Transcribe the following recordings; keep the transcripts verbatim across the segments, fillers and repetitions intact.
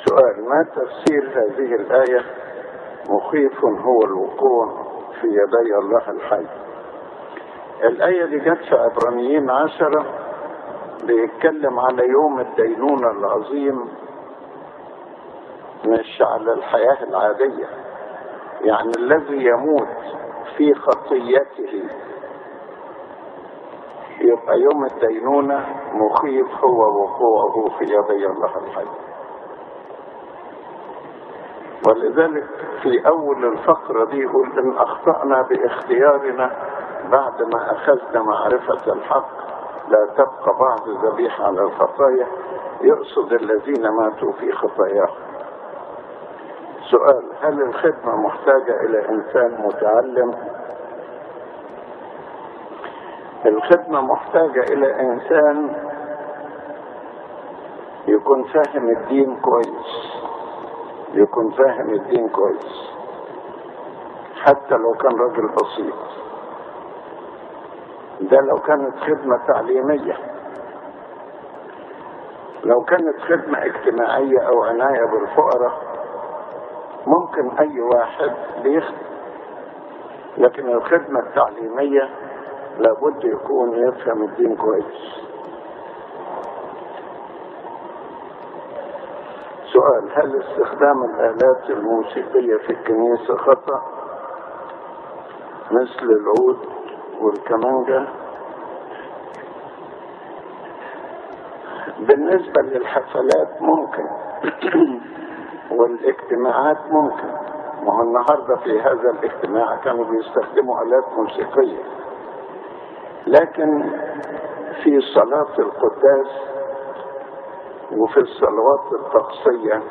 سؤال: ما تفسير هذه الآية مخيف هو الوقوع في يدي الله الحي؟ الآية دي جت في عبرانيين عشرة، بيتكلم على يوم الدينونة العظيم، مش على الحياة العادية. يعني الذي يموت في خطيته يبقى يوم الدينونة مخيف هو وقوعه في يدي الله الحي. ولذلك في أول الفقرة دي يقول: إن أخطأنا باختيارنا بعد ما أخذنا معرفة الحق لا تبقى بعض ذبيحة على الخطايا. يقصد الذين ماتوا في خطاياهم. سؤال: هل الخدمة محتاجة إلى إنسان متعلم؟ الخدمة محتاجة إلى إنسان يكون فاهم الدين كويس، يكون فاهم الدين كويس حتى لو كان راجل بسيط. ده لو كانت خدمة تعليمية. لو كانت خدمة اجتماعية أو عناية بالفقراء ممكن أي واحد بيخدم، لكن الخدمة التعليمية لابد يكون يفهم الدين كويس. سؤال: هل استخدام الآلات الموسيقية في الكنيسة خطأ مثل العود والكمانجة؟ بالنسبة للحفلات ممكن والاجتماعات ممكن. ما هو النهاردة في هذا الاجتماع كانوا بيستخدموا آلات موسيقية، لكن في صلاة القداس وفي الصلوات الطقسية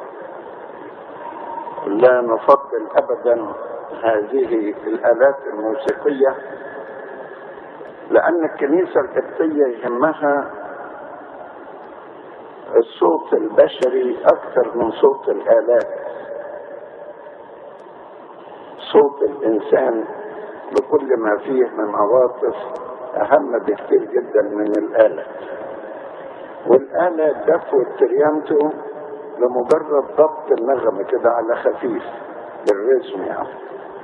لا نفضل أبدا هذه الآلات الموسيقية، لأن الكنيسة القبطية يهمها الصوت البشري أكثر من صوت الآلات. صوت الإنسان بكل ما فيه من عواطف أهم بكثير جدا من الآلة. والآلة الدف والتريانتو لمجرد ضبط النغمة كده على خفيف بالرسم يعني.